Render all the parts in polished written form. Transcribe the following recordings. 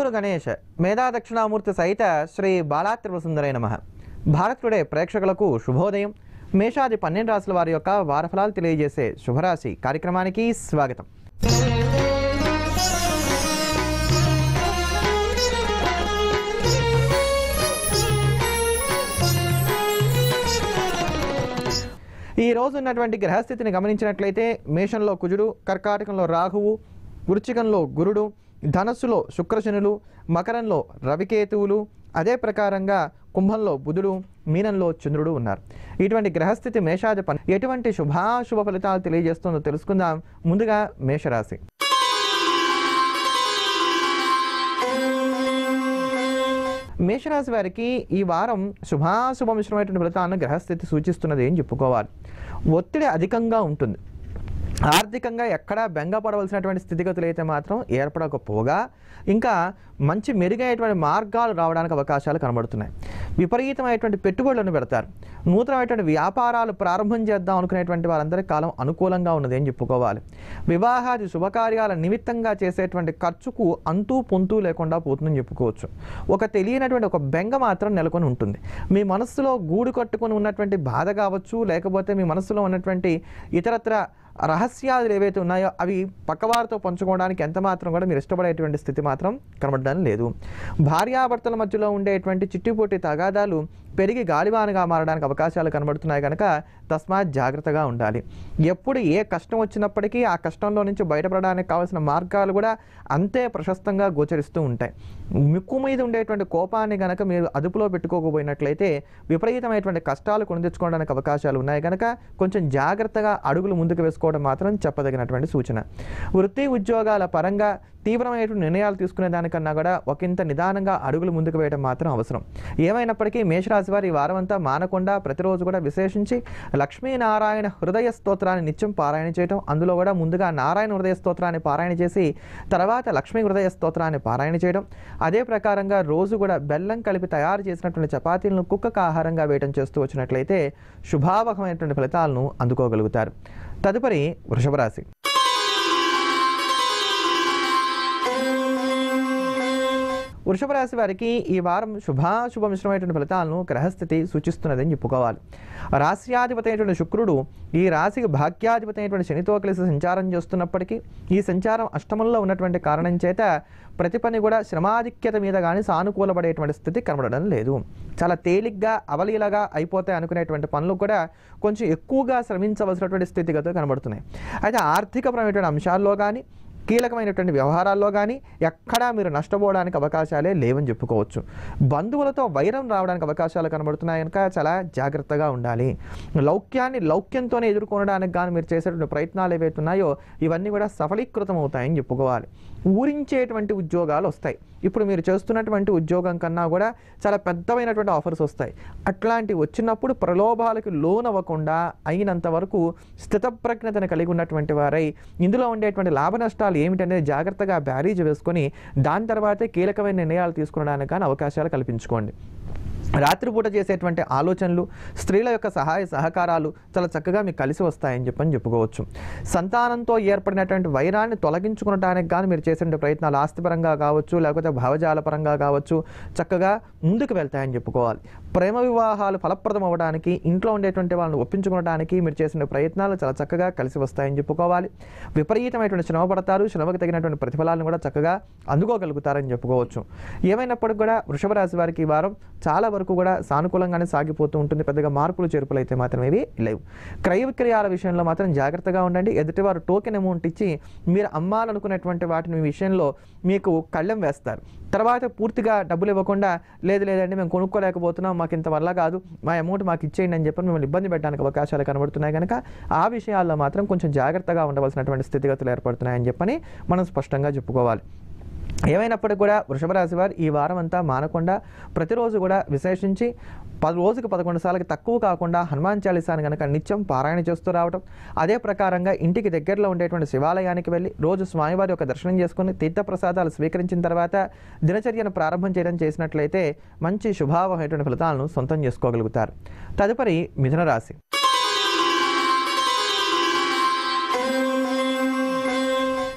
గురు గణేష్ మేధా దక్షిణామూర్తి సహిత శ్రీ బాలాత్రిపురసుందరై నమః. భారత్ టుడే ప్రేక్షకులకు శుభోదయం. మేషాది 12 రాశుల వారి యొక్క వార ఫలాలు తెలియజేసే శుభరాశి కార్యక్రమానికి స్వాగతం. ఈ రోజు ఉన్నటువంటి గ్రహస్థితిని గమనించినట్లయితే మేషంలో కుజుడు, కర్కాటకంలో రాహువు, వృశ్చికంలో గురుడు, ధనస్సులో శుక్రశనులు, మకరంలో రవికేతువులు, అదే ప్రకారంగా కుంభంలో బుధుడు, మీనంలో చంద్రుడు ఉన్నారు. ఇటువంటి గ్రహస్థితి మేషాది ఎటువంటి శుభాశుభ ఫలితాలు తెలియజేస్తుందో తెలుసుకుందాం. ముందుగా మేషరాశి. మేషరాశి వారికి ఈ వారం శుభాశుభ మిశ్రమైనటువంటి ఫలితాలను గ్రహస్థితి సూచిస్తున్నది అని చెప్పుకోవాలి. ఒత్తిడి అధికంగా ఉంటుంది. ఆర్థికంగా ఎక్కడా బెంగపడవలసినటువంటి స్థితిగతులు అయితే మాత్రం ఏర్పడకపోగా ఇంకా మంచి మెరుగైనటువంటి మార్గాలు రావడానికి అవకాశాలు కనబడుతున్నాయి. విపరీతమైనటువంటి పెట్టుబడులను పెడతారు. నూతనమైనటువంటి వ్యాపారాలు ప్రారంభం చేద్దాం అనుకునేటువంటి వారందరి కాలం అనుకూలంగా ఉన్నది అని చెప్పుకోవాలి. వివాహాది శుభకార్యాల నిమిత్తంగా చేసేటువంటి ఖర్చుకు అంతూ పొంతూ లేకుండా పోతుందని చెప్పుకోవచ్చు. ఒక తెలియనటువంటి ఒక బెంగ మాత్రం నెలకొని ఉంటుంది. మీ మనస్సులో గూడు కట్టుకొని ఉన్నటువంటి బాధ కావచ్చు, లేకపోతే మీ మనస్సులో ఉన్నటువంటి ఇతరత్ర రహస్యాలు ఏవైతే ఉన్నాయో అవి పక్కవారితో పంచుకోవడానికి ఎంత మాత్రం కూడా మీరు ఇష్టపడేటువంటి స్థితి మాత్రం కనబడడం లేదు. భార్యాభర్తల మధ్యలో ఉండేటువంటి చిట్టిపోటీ తగాదాలు పెరిగి గాలివానగా మారడానికి అవకాశాలు కనబడుతున్నాయి కనుక తస్మాత్ జాగ్రత్తగా ఉండాలి. ఎప్పుడు ఏ కష్టం వచ్చినప్పటికీ ఆ కష్టంలో నుంచి బయటపడడానికి కావాల్సిన మార్గాలు కూడా అంతే ప్రశస్తంగా గోచరిస్తూ ఉంటాయి. ముక్కు మీద ఉండేటువంటి కోపాన్ని కనుక మీరు అదుపులో పెట్టుకోకపోయినట్లయితే విపరీతమైనటువంటి కష్టాలు కొని తెచ్చుకోవడానికి అవకాశాలు ఉన్నాయి కనుక కొంచెం జాగ్రత్తగా అడుగులు ముందుకు వేసుకోవడం మాత్రం చెప్పదగినటువంటి సూచన. వృత్తి ఉద్యోగాల పరంగా తీవ్రమైనటువంటి నిర్ణయాలు తీసుకునే దానికన్నా కూడా ఒకంత నిదానంగా అడుగులు ముందుకు వేయడం మాత్రం అవసరం. ఏమైనప్పటికీ మేషరాశి వారి ఈ వారం అంతా మానకుండా ప్రతిరోజు కూడా విశేషించి లక్ష్మీనారాయణ హృదయ స్తోత్రాన్ని నిత్యం పారాయణ చేయడం, అందులో కూడా ముందుగా నారాయణ హృదయ స్తోత్రాన్ని పారాయణ చేసి తర్వాత లక్ష్మీ హృదయ స్తోత్రాన్ని పారాయణ చేయడం, అదే ప్రకారంగా రోజు కూడా బెల్లం కలిపి తయారు చేసినటువంటి చపాతీలను కుక్కకు ఆహారంగా వేయడం చేస్తూ వచ్చినట్లయితే శుభావహమైనటువంటి ఫలితాలను అందుకోగలుగుతారు. తదుపరి వృషభ రాశి. వృషభ రాశి వారికి ఈ వారం శుభాశుభ మిశ్రమైనటువంటి ఫలితాలను గ్రహస్థితి సూచిస్తున్నదని చెప్పుకోవాలి. రాశ్యాధిపతి అయినటువంటి శుక్రుడు ఈ రాశికి భాగ్యాధిపతి అయినటువంటి శనితో కలిసి సంచారం చేస్తున్నప్పటికీ ఈ సంచారం అష్టమంలో ఉన్నటువంటి కారణం చేత ప్రతి పని కూడా శ్రమాధిక్యత మీద కానీ సానుకూలపడేటువంటి స్థితి కనబడడం లేదు. చాలా తేలిగ్గా అవలీలగా అయిపోతాయి అనుకునేటువంటి పనులు కూడా కొంచెం ఎక్కువగా శ్రమించవలసినటువంటి స్థితిగతులు కనబడుతున్నాయి. అయితే ఆర్థికపరమైనటువంటి అంశాల్లో కానీ కీలకమైనటువంటి వ్యవహారాల్లో కానీ ఎక్కడా మీరు నష్టపోవడానికి అవకాశాలే లేవని చెప్పుకోవచ్చు. బంధువులతో వైరం రావడానికి అవకాశాలు కనబడుతున్నాయి కనుక చాలా జాగ్రత్తగా ఉండాలి. లౌక్యాన్ని లౌక్యంతోనే ఎదుర్కొనడానికి కానీ మీరు చేసేటువంటి ప్రయత్నాలు ఏవైతే ఉన్నాయో ఇవన్నీ కూడా సఫలీకృతం అవుతాయని చెప్పుకోవాలి. ఊరించేటువంటి ఉద్యోగాలు వస్తాయి. ఇప్పుడు మీరు చేస్తున్నటువంటి ఉద్యోగం కన్నా కూడా చాలా పెద్దమైనటువంటి ఆఫర్స్ వస్తాయి. అట్లాంటివి వచ్చినప్పుడు ప్రలోభాలకు లోనవ్వకుండా అయినంత వరకు స్థితప్రజ్ఞతను కలిగి ఉన్నటువంటి వారై ఇందులో ఉండేటువంటి లాభ నష్టాలు ఏమిటనేది జాగ్రత్తగా బ్యారీజ్ వేసుకొని దాని తర్వాతే కీలకమైన నిర్ణయాలు తీసుకునడానికి కానీ అవకాశాలు కల్పించుకోండి. రాత్రిపూట చేసేటువంటి ఆలోచనలు, స్త్రీల యొక్క సహాయ సహకారాలు చాలా చక్కగా మీకు కలిసి వస్తాయని చెప్పుకోవచ్చు. సంతానంతో ఏర్పడినటువంటి వైరాన్ని తొలగించుకునడానికి కానీ మీరు చేసే ప్రయత్నాలు ఆస్తిపరంగా కావచ్చు, లేకపోతే భావజాల పరంగా కావచ్చు చక్కగా ముందుకు వెళ్తాయని చెప్పుకోవాలి. ప్రేమ వివాహాలు ఫలప్రదం అవ్వడానికి, ఇంట్లో ఉండేటువంటి వాళ్ళని ఒప్పించుకోవడానికి మీరు చేసిన ప్రయత్నాలు చాలా చక్కగా కలిసి వస్తాయని చెప్పుకోవాలి. విపరీతమైనటువంటి శ్రమ పడతారు, శ్రమకు తగినటువంటి ప్రతిఫలాలను కూడా చక్కగా అందుకోగలుగుతారని చెప్పుకోవచ్చు. ఏమైనప్పటికీ కూడా వృషభ రాశి వారికి ఈ వారం చాలా వరకు కూడా సానుకూలంగానే సాగిపోతూ ఉంటుంది. పెద్దగా మార్పులు చేర్పులు అయితే మాత్రం ఇవి లేవు. క్రయ విక్రయాల విషయంలో మాత్రం జాగ్రత్తగా ఉండండి. ఎదుటివారు టోకెన్ అమౌంట్ ఇచ్చి మీరు అమ్మాలనుకునేటువంటి వాటిని విషయంలో మీకు కళ్ళెం వేస్తారు. తర్వాత పూర్తిగా డబ్బులు ఇవ్వకుండా లేదండి మేము కొనుక్కోలేకపోతున్నాం, మాకు ఇంత వల్ల కాదు, మా అమౌంట్ మాకు ఇచ్చేయండి అని చెప్పి మిమ్మల్ని ఇబ్బంది పెట్టడానికి అవకాశాలు కనబడుతున్నాయి కనుక ఆ విషయాల్లో మాత్రం కొంచెం జాగ్రత్తగా ఉండవలసినటువంటి స్థితిగతులు ఏర్పడుతున్నాయని చెప్పని మనం స్పష్టంగా చెప్పుకోవాలి. ఏమైనప్పటికీ కూడా వృషభ రాశి వారు ఈ వారం అంతా మానకుండా ప్రతిరోజు కూడా విశేషించి 10 రోజులకు 11 సార్లకి తక్కువ కాకుండా హనుమాన్ చాలీసాను కనుక నిత్యం పారాయణ చేస్తూ రావడం, అదే ప్రకారంగా ఇంటికి దగ్గరలో ఉండేటువంటి శివాలయానికి వెళ్ళి రోజు స్వామివారి యొక్క దర్శనం చేసుకుని తీర్థప్రసాదాలు స్వీకరించిన తర్వాత దినచర్యను ప్రారంభం చేయడం చేసినట్లయితే మంచి శుభావహమైనటువంటి ఫలితాలను సొంతం చేసుకోగలుగుతారు. తదుపరి మిథున రాశి.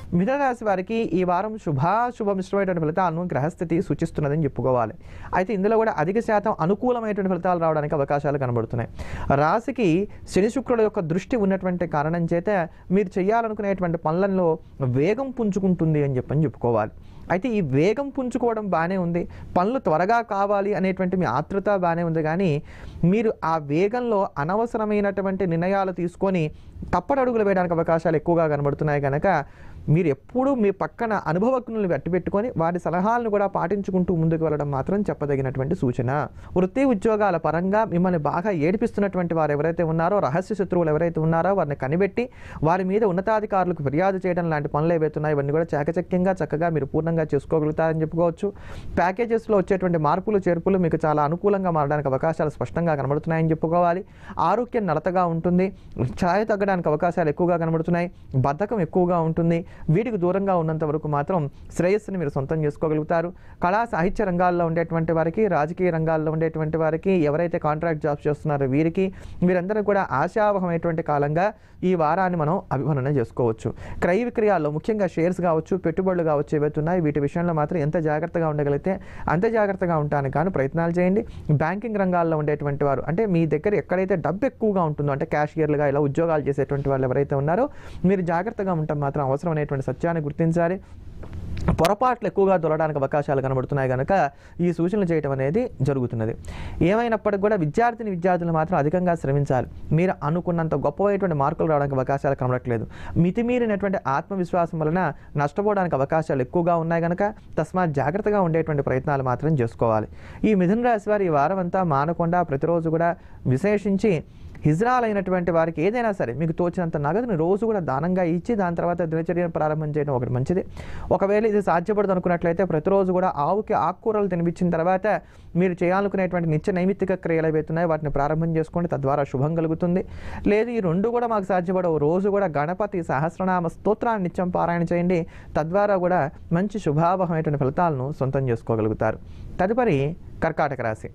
మిథున రాశి వారికి ఈ వారం శుభాశుభ మిశ్రమైనటువంటి ఫలితాలను గ్రహస్థితి సూచిస్తున్నదని చెప్పుకోవాలి. అయితే ఇందులో కూడా అధిక శాతం అనుకూలమైనటువంటి ఫలితాలు రావడానికి అవకాశాలు కనబడుతున్నాయి. రాశికి శని శుక్రుల యొక్క దృష్టి ఉన్నటువంటి కారణం చేత మీరు చేయాలనుకునేటువంటి పనులలో వేగం పుంజుకుంటుంది అని చెప్పుకోవాలి. అయితే ఈ వేగం పుంజుకోవడం బాగానే ఉంది, పనులు త్వరగా కావాలి అనేటువంటి మీ ఆతృత బాగానే ఉంది, కానీ మీరు ఆ వేగంలో అనవసరమైనటువంటి నిర్ణయాలు తీసుకొని తప్పటడుగులు వేయడానికి అవకాశాలు ఎక్కువగా కనబడుతున్నాయి. కనుక మీరు ఎప్పుడూ మీ పక్కన అనుభవజ్ఞులను పెట్టుకొని వారి సలహాలను కూడా పాటించుకుంటూ ముందుకు వెళ్ళడం మాత్రం చెప్పదగినటువంటి సూచన. వృత్తి ఉద్యోగాల పరంగా మిమ్మల్ని బాగా ఏడిపిస్తున్నటువంటి వారు ఎవరైతే ఉన్నారో, రహస్య శత్రువులు ఎవరైతే ఉన్నారో వారిని కనిపెట్టి వారి మీద ఉన్నతాధికారులకు ఫిర్యాదు చేయడం లాంటి పనులు ఏవైతే ఉన్నాయో ఇవన్నీ కూడా చాకచక్యంగా చక్కగా మీరు పూర్ణంగా చేసుకోగలుగుతారని చెప్పుకోవచ్చు. ప్యాకేజెస్లో వచ్చేటువంటి మార్పులు చేర్పులు మీకు చాలా అనుకూలంగా మారడానికి అవకాశాలు స్పష్టంగా కనబడుతున్నాయని చెప్పుకోవాలి. ఆరోగ్యం నలతగా ఉంటుంది, ఛాయ తగ్గడానికి అవకాశాలు ఎక్కువగా కనబడుతున్నాయి, బద్ధకం ఎక్కువగా ఉంటుంది. వీటికి దూరంగా ఉన్నంత వరకు మాత్రం శ్రేయస్సుని మీరు సొంతం చేసుకోగలుగుతారు. కళా సాహిత్య రంగాల్లో ఉండేటువంటి వారికి, రాజకీయ రంగాల్లో ఉండేటువంటి వారికి, ఎవరైతే కాంట్రాక్ట్ జాబ్స్ చేస్తున్నారో వీరికి, వీరందరూ కూడా ఆశావహమైనటువంటి కాలంగా ఈ వారాన్ని మనం అభివర్ణన చేసుకోవచ్చు. క్రయ విక్రయాల్లో ముఖ్యంగా షేర్స్ కావచ్చు, పెట్టుబడులు కావచ్చు ఏవైతే ఉన్నాయో వీటి విషయంలో మాత్రం ఎంత జాగ్రత్తగా ఉండగలిగితే అంత జాగ్రత్తగా ఉండడానికి గాను ప్రయత్నాలు చేయండి. బ్యాంకింగ్ రంగాల్లో ఉండేటువంటి వారు, అంటే మీ దగ్గర ఎక్కడైతే డబ్బు ఎక్కువగా ఉంటుందో, అంటే క్యాషియర్లుగా ఇలా ఉద్యోగాలు చేసేటువంటి వాళ్ళు ఎవరైతే ఉన్నారో మీరు జాగ్రత్తగా ఉండటం మాత్రం అవసరమైనటువంటి సత్యాన్ని గుర్తించాలి. పొరపాట్లు ఎక్కువగా దొరకడానికి అవకాశాలు కనబడుతున్నాయి కనుక ఈ సూచనలు చేయడం అనేది జరుగుతున్నది. ఏమైనప్పటికీ కూడా విద్యార్థులు మాత్రం అధికంగా శ్రమించాలి. మీరు అనుకున్నంత గొప్పమైనటువంటి మార్కులు రావడానికి అవకాశాలు కనబడట్లేదు. మితిమీరినటువంటి ఆత్మవిశ్వాసం వలన నష్టపోవడానికి అవకాశాలు ఎక్కువగా ఉన్నాయి కనుక తస్మాత్ జాగ్రత్తగా ఉండేటువంటి ప్రయత్నాలు మాత్రం చేసుకోవాలి. ఈ మిథున రాశి వారి ఈ వారం అంతా మానకుండా ప్రతిరోజు కూడా విశేషించి హిజ్రాలైనటువంటి వారికి ఏదైనా సరే మీకు తోచినంత నగదుని రోజు కూడా దానంగా ఇచ్చి దాని తర్వాత దినచర్యను ప్రారంభం చేయడం ఒకటి మంచిది. ఒకవేళ ఇది సాధ్యపడదు అనుకున్నట్లయితే ప్రతిరోజు కూడా ఆవుకి ఆకుకూరలు తినిపించిన తర్వాత మీరు చేయాలనుకునేటువంటి నిత్య నైమిత్తిక క్రియలు ఏవైతున్నాయో వాటిని ప్రారంభం చేసుకోండి, తద్వారా శుభం కలుగుతుంది. లేదు ఈ రెండు కూడా మాకు సాధ్యపడవు, రోజు కూడా గణపతి సహస్రనామ స్తోత్రాన్ని నిత్యం పారాయణ చేయండి, తద్వారా కూడా మంచి శుభావహమైనటువంటి ఫలితాలను సొంతం చేసుకోగలుగుతారు. తదుపరి కర్కాటక రాశి.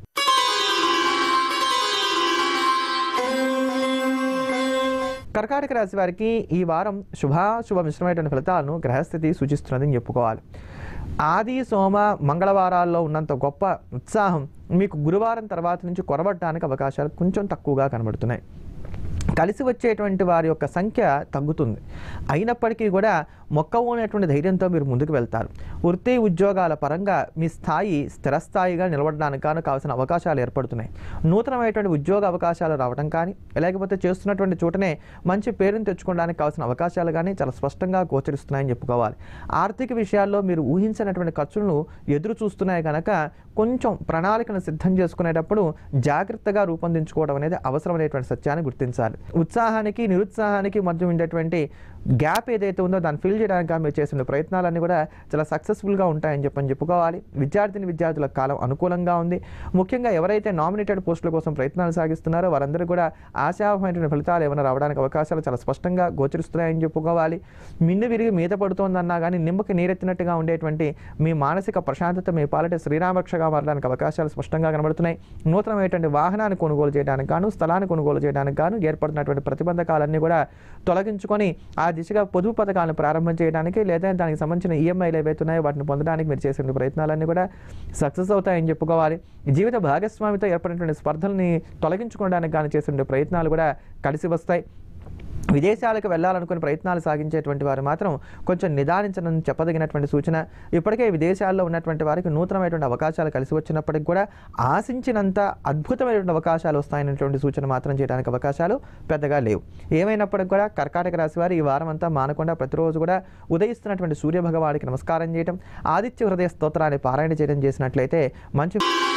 కర్కాటక రాశి వారికి ఈ వారం శుభాశుభ మిశ్రమైనటువంటి ఫలితాలను గ్రహస్థితి సూచిస్తున్నదని చెప్పుకోవాలి. ఆది సోమ మంగళవారాల్లో ఉన్నంత గొప్ప ఉత్సాహం మీకు గురువారం తర్వాత నుంచి కొరబడటానికి అవకాశాలు కొంచెం తక్కువగా కనబడుతున్నాయి. కలిసి వచ్చేటువంటి వారి యొక్క సంఖ్య తగ్గుతుంది. అయినప్పటికీ కూడా మొక్కవోనేటువంటి ధైర్యంతో మీరు ముందుకు వెళ్తారు. వృత్తి ఉద్యోగాల పరంగా మీ స్థాయి స్థిరస్థాయిగా నిలబడడానికి కావాల్సిన అవకాశాలు ఏర్పడుతున్నాయి. నూతనమైనటువంటి ఉద్యోగ అవకాశాలు రావడం కానీ, లేకపోతే చేస్తున్నటువంటి చోటనే మంచి పేరును తెచ్చుకోవడానికి కావాల్సిన అవకాశాలు కానీ చాలా స్పష్టంగా గోచరిస్తున్నాయని చెప్పుకోవాలి. ఆర్థిక విషయాల్లో మీరు ఊహించినటువంటి ఖర్చులను ఎదురు చూస్తున్నాయి కనుక కొంచెం ప్రణాళికను సిద్ధం చేసుకునేటప్పుడు జాగ్రత్తగా రూపొందించుకోవడం అనేది అవసరమైనటువంటి సత్యాన్ని గుర్తించాలి. ఉత్సాహానికి నిరుత్సాహానికి మధ్య ఉండేటువంటి గ్యాప్ ఏదైతే ఉందో దాన్ని ఫిల్ చేయడానికి మీరు చేసిన ప్రయత్నాలన్నీ కూడా చాలా సక్సెస్ఫుల్గా ఉంటాయని చెప్పుకోవాలి. విద్యార్థుల కాలం అనుకూలంగా ఉంది. ముఖ్యంగా ఎవరైతే నామినేటెడ్ పోస్టుల కోసం ప్రయత్నాలు సాగిస్తున్నారో వారందరూ కూడా ఆశావహమైనటువంటి ఫలితాలు ఏమైనా రావడానికి అవకాశాలు చాలా స్పష్టంగా గోచరిస్తున్నాయని చెప్పుకోవాలి. మిన్ను విరిగి మీద పడుతోందన్నా కానీ నిమ్మకి నీరెత్తినట్టుగా ఉండేటువంటి మీ మానసిక ప్రశాంతత మీ పాలిట శ్రీరామరక్షగా మారడానికి అవకాశాలు స్పష్టంగా కనబడుతున్నాయి. నూతనమైనటువంటి వాహనాన్ని కొనుగోలు చేయడానికి గాను, స్థలాన్ని కొనుగోలు చేయడానికి గాను ఏర్పడుతున్నటువంటి ప్రతిబంధకాలన్నీ కూడా తొలగించుకొని ఆ దిశగా పొదుపు పథకాలను ప్రారంభం చేయడానికి, లేదా దానికి సంబంధించిన ఈఎంఐలు ఏవైతే ఉన్నాయో వాటిని పొందడానికి మీరు చేసిన ప్రయత్నాలన్నీ కూడా సక్సెస్ అవుతాయని చెప్పుకోవాలి. జీవిత భాగస్వామితో ఏర్పడినటువంటి స్పర్ధల్ని తొలగించుకోవడానికి కానీ చేసిన ప్రయత్నాలు కూడా కలిసి వస్తాయి. విదేశాలకు వెళ్ళాలనుకుని ప్రయత్నాలు సాగించేటువంటి వారు మాత్రం కొంచెం నిదానించడం చెప్పదగినటువంటి సూచన. ఇప్పటికే విదేశాల్లో ఉన్నటువంటి వారికి నూతనమైనటువంటి అవకాశాలు కలిసి వచ్చినప్పటికీ కూడా ఆశించినంత అద్భుతమైనటువంటి అవకాశాలు వస్తాయనేటువంటి సూచన మాత్రం చేయడానికి అవకాశాలు పెద్దగా లేవు. ఏమైనప్పటికీ కూడా కర్కాటక రాశి వారు ఈ వారం అంతా మానకుండా ప్రతిరోజు కూడా ఉదయిస్తున్నటువంటి సూర్య భగవానికి నమస్కారం చేయడం, ఆదిత్య హృదయ స్తోత్రాన్ని పారాయణ చేయడం చేసినట్లయితే మంచి.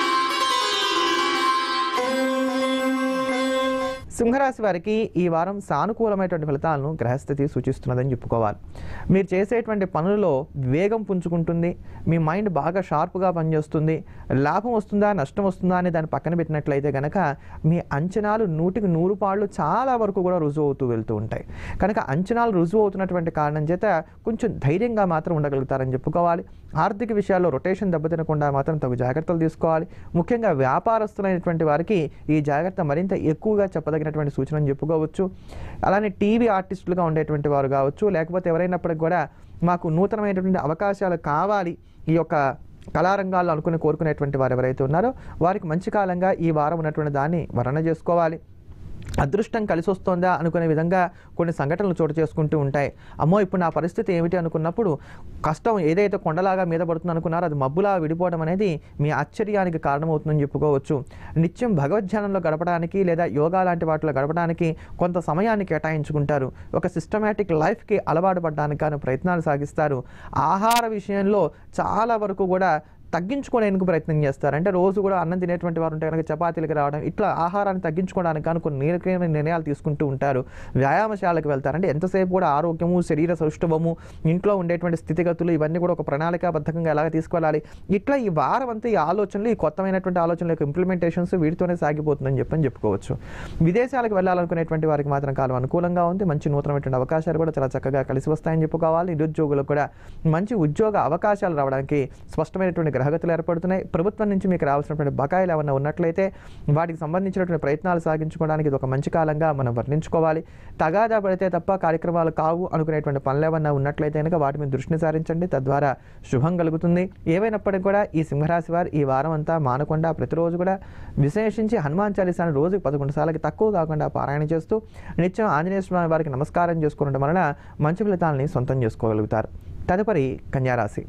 సింహరాశి వారికి ఈ వారం సానుకూలమైనటువంటి ఫలితాలను గ్రహస్థితి సూచిస్తున్నదని చెప్పుకోవాలి. మీరు చేసేటువంటి పనులలో వేగం పుంజుకుంటుంది, మీ మైండ్ బాగా షార్ప్గా పనిచేస్తుంది. లాభం వస్తుందా నష్టం వస్తుందా అని దాన్ని పక్కన పెట్టినట్లయితే కనుక మీ అంచనాలు 100కి 100 పాళ్ళు చాలా వరకు కూడా రుజువు అవుతూ వెళ్తూ ఉంటాయి. కనుక అంచనాలు రుజువు అవుతున్నటువంటి కారణం చేత కొంచెం ధైర్యంగా మాత్రం ఉండగలుగుతారని చెప్పుకోవాలి. ఆర్థిక విషయాల్లో రొటేషన్ దెబ్బతినకుండా మాత్రం తగు జాగ్రత్తలు తీసుకోవాలి. ముఖ్యంగా వ్యాపారస్తులైనటువంటి వారికి ఈ జాగ్రత్త మరింత ఎక్కువగా చెప్పదగినటువంటి సూచనని చెప్పుకోవచ్చు. అలానే టీవీ ఆర్టిస్టులుగా ఉండేటువంటి వారు కావచ్చు, లేకపోతే ఎవరైనప్పటికీ కూడా మాకు నూతనమైనటువంటి అవకాశాలు కావాలి ఈ యొక్క కళారంగాల్లో కోరుకునేటువంటి వారు ఎవరైతే ఉన్నారో వారికి మంచి కాలంగా ఈ వారం ఉన్నటువంటి దాన్ని వర్ణన చేసుకోవాలి. అదృష్టం కలిసి వస్తుందా అనుకునే విధంగా కొన్ని సంఘటనలు చోటు చేసుకుంటూ ఉంటాయి. అమ్మో ఇప్పుడు నా పరిస్థితి ఏమిటి అనుకున్నప్పుడు కష్టం ఏదైతే కొండలాగా మీద పడుతుంది అనుకున్నారో అది మబ్బులా విడిపోవడం అనేది మీ ఆశ్చర్యానికి కారణమవుతుందని చెప్పుకోవచ్చు. నిత్యం భగవద్ధ్యానంలో గడపడానికి లేదా యోగా లాంటి వాటిలో గడపడానికి కొంత సమయాన్ని కేటాయించుకుంటారు. ఒక సిస్టమేటిక్ లైఫ్కి అలవాటు పడడానికి కానీ ప్రయత్నాలు సాగిస్తారు. ఆహార విషయంలో చాలా వరకు కూడా తగ్గించుకోవడానికి ప్రయత్నం చేస్తారు. అంటే రోజు కూడా అన్నం తినేటువంటి వారు ఉంటే కనుక చపాతీలకు రావడం, ఇట్లా ఆహారాన్ని తగ్గించుకోవడానికి కానీ కొన్ని నిర్ణయాలు తీసుకుంటూ ఉంటారు. వ్యాయామశాలకు వెళ్తారు. అంటే ఎంతసేపు కూడా ఆరోగ్యము, శరీర సౌష్ఠవము, ఇంట్లో ఉండేటువంటి స్థితిగతులు ఇవన్నీ కూడా ఒక ప్రణాళికాబద్ధంగా ఎలాగ తీసుకెళ్ళాలి, ఇట్లా ఈ వారం అంతా ఈ ఆలోచనలు, ఈ కొత్తమైనటువంటి ఆలోచనల యొక్క ఇంప్లిమెంటేషన్స్ వీటితోనే సాగిపోతుందని చెప్పుకోవచ్చు. విదేశాలకు వెళ్ళాలనుకునేటువంటి వారికి మాత్రం కాలం అనుకూలంగా ఉంది. మంచి నూతనమైనటువంటి అవకాశాలు కూడా చాలా చక్కగా కలిసి వస్తాయని చెప్పుకోవాలి. నిరుద్యోగులకు కూడా మంచి ఉద్యోగ అవకాశాలు రావడానికి స్పష్టమైనటువంటి గ్రహగతులు ఏర్పడుతున్నాయి. ప్రభుత్వం నుంచి మీకు రావాల్సినటువంటి బకాయిలు ఏమన్నా ఉన్నట్లయితే వాటికి సంబంధించినటువంటి ప్రయత్నాలు సాగించుకోవడానికి ఇది ఒక మంచి కాలంగా మనం వర్ణించుకోవాలి. తగాదా పడితే తప్ప కార్యక్రమాలు కావు అనుకునేటువంటి పనులు ఏమన్నా ఉన్నట్లయితే కనుక వాటి మీద దృష్టిని సారించండి. తద్వారా శుభం కలుగుతుంది. ఏవైనప్పటికీ కూడా ఈ సింహరాశి వారు ఈ వారం అంతా మానకుండా ప్రతిరోజు కూడా విశేషించి హనుమాన్ చాలీసాను రోజుకి 11 సార్లకి తక్కువ కాకుండా పారాయణ చేస్తూ నిత్యం ఆంజనేయ స్వామి వారికి నమస్కారం చేసుకోవడం వలన మంచి ఫలితాలని సొంతం చేసుకోగలుగుతారు. తదుపరి కన్యారాశి.